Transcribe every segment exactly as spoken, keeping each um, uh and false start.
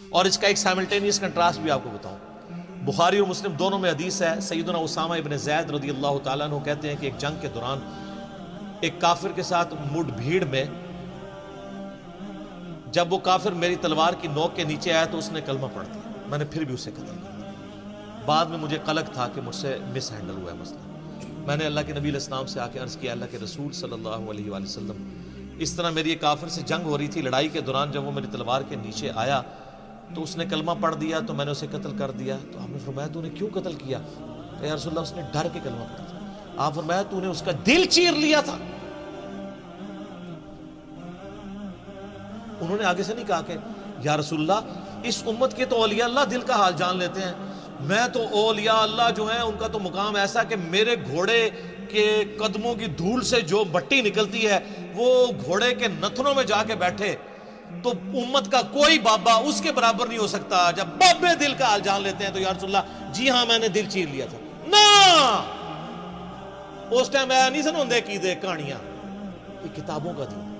اور اس کا ایک سائملٹینیس کنٹراسٹ بھی آپ کو بتاؤں، بخاری اور مسلم دونوں میں حدیث ہے، سیدنا اسامہ ابن زید رضی اللہ تعالیٰ عنہ کہتے ہیں کہ ایک جنگ کے دوران ایک کافر کے ساتھ مڈ بھیڑ میں جب وہ کافر میری تلوار کی نوک کے نیچے آیا تو اس نے کلمہ پڑھ دیا، میں نے پھر بھی اسے قتل کر دیا۔ بعد میں مجھے قلق تھا کہ مجھ سے مس ہینڈل ہوا ہے مسئلہ، میں نے اللہ کے نبی علیہ السلام سے آ کے عرض کیا، اللہ کے رسول صلی اللہ علیہ وآلہ وسلم اس طرح میری ایک کافر سے جنگ ہو رہی تھی، لڑائی کے دوران جب وہ میری تلوار کے نیچے آیا تو اس نے کلمہ پڑھ دیا تو میں نے اسے قتل کر دیا۔ تو آپ نے فرمایا تو نے کیوں قتل کیا؟ کہ یا رسول اللہ اس نے ڈر کے کلمہ پڑھا تھا۔ آپ فرمایا تو نے اس کا دل چیر لیا تھا؟ انہوں نے آگے سے نہیں کہا کہ یا رسول اللہ اس امت کے تو اولیاء اللہ دل کا حال جان لیتے ہیں، میں تو اولیاء اللہ جو ہیں ان کا تو مقام ایسا کہ میرے گھوڑے کے قدموں کی دھول سے جو مٹی نکلتی ہے وہ گھوڑے کے نتنوں میں جا کے بیٹھے تو امت کا کوئی بابا اس کے برابر نہیں ہو سکتا۔ جب بابے دل کا حال جان لیتے ہیں تو یا رسول اللہ جی ہاں میں نے دل چیر لیا تھا۔ نا اس ٹائم میں نہیں سنوں دے کی دے کہانیاں، یہ کتابوں کا دین۔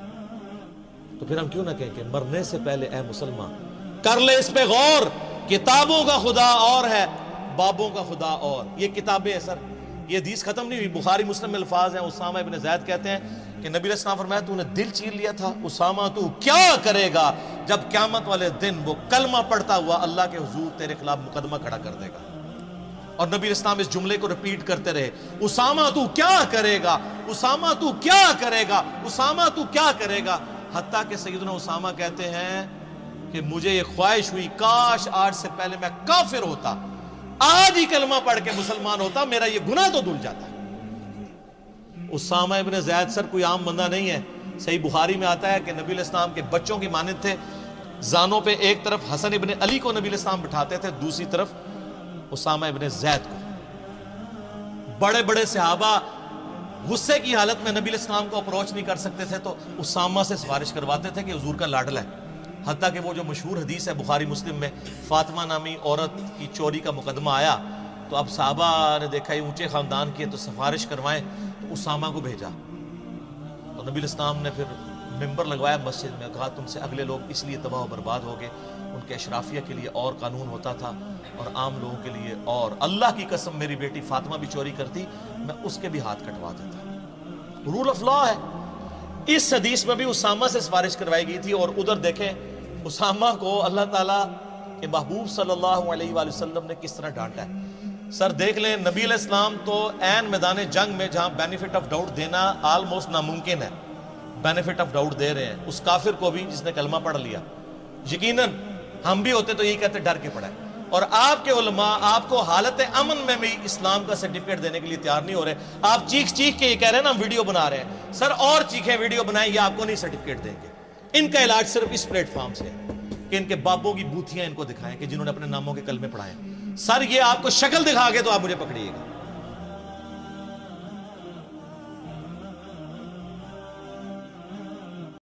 تو پھر ہم کیوں نہ کہیں کہ مرنے سے پہلے اے مسلمان کر لے اس پہ غور، کتابوں کا خدا اور ہے، بابوں کا خدا اور۔ یہ کتابیں ہیں سر، یہ حدیث ختم نہیں ہوئی، بخاری مسلم میں الفاظ ہیں۔ اسامہ ابن زید کہتے ہیں کہ نبی علیہ السلام فرمایا تو نے دل چیر لیا تھا، اسامہ تو کیا کرے گا جب قیامت والے دن وہ کلمہ پڑھتا ہوا اللہ کے حضور تیرے خلاف مقدمہ کھڑا کر دے گا۔ اور نبی علیہ السلام اس جملے کو ریپیٹ کرتے رہے، اسامہ تو کیا کرے گا، اسامہ تو کیا کرے گا، اسامہ تو کیا کرے گا، حتیٰ کہ سیدنا اسامہ کہتے ہیں کہ مجھے یہ خواہش ہوئی کاش آج سے پہلے میں کافر ہوتا، آج ہی کلمہ پڑھ کے مسلمان ہوتا، میرا یہ گناہ تو دھل جاتا۔ اسامہ ابن زید سر کوئی عام بندہ نہیں ہے، صحیح بخاری میں آتا ہے کہ نبی علیہ السلام کے بچوں کی مانند تھے، زانوں پہ ایک طرف حسن ابن علی کو نبی علیہ السلام بٹھاتے تھے، دوسری طرف اسامہ ابن زید کو۔ بڑے بڑے صحابہ غصے کی حالت میں نبی علیہ السلام کو اپروچ نہیں کر سکتے تھے تو اسامہ سے سفارش کرواتے تھے کہ حضور کا لاڈلا ہے۔ حتیٰ کہ وہ جو مشہور حدیث ہے بخاری مسلم میں، فاطمہ نامی عورت کی چوری کا مقدمہ آیا تو اب صحابہ نے دیکھا یہ اونچے خاندان کی ہے تو سفارش کروائیں، تو اسامہ کو بھیجا۔ تو نبی علیہ السلام نے پھر ممبر لگوایا مسجد میں، کہا تم سے اگلے لوگ اس لیے تباہ و برباد ہو گئے، ان کے اشرافیہ کے لیے اور قانون ہوتا تھا اور عام لوگوں کے لیے اور، اللہ کی قسم میری بیٹی فاطمہ بھی چوری کرتی میں اس کے بھی ہاتھ کٹوا دیتا۔ رول آف لا ہے۔ اس حدیث میں بھی اسامہ سے سفارش کروائی گئی تھی، اور ادھر دیکھیں اسامہ کو اللہ تعالیٰ کے محبوب صلی اللہ علیہ وآلہ وسلم نے کس طرح ڈانٹا ہے۔ سر دیکھ لیں نبی علیہ السلام تو عین میدان جنگ میں جہاں بینیفٹ آف ڈاؤٹ دینا آلموسٹ ناممکن ہے، بینیفٹ آف ڈاؤٹ دے رہے ہیں اس کافر کو بھی جس نے کلمہ پڑھ لیا۔ یقیناً ہم بھی ہوتے تو یہی کہتے ڈر کے پڑا ہے، اور آپ کے علماء آپ کو حالت امن میں بھی اسلام کا سرٹیفکیٹ دینے کے لیے تیار نہیں ہو رہے۔ آپ چیخ چیخ کے یہ کہہ رہے ہیں نا ہم ویڈیو بنا رہے ہیں، سر اور چیخیں ویڈیو بنائیں، یہ آپ کو نہیں سرٹیفکیٹ دیں گے۔ ان کا علاج صرف اس پلیٹ فارم سے ہے کہ ان کے بابوں کی بوتھیاں ان کو دکھائیں کہ جنہوں نے اپنے ناموں کے کلمے پڑھائے۔ سر یہ آپ کو شکل دکھا کے تو آپ مجھے پکڑیے گا۔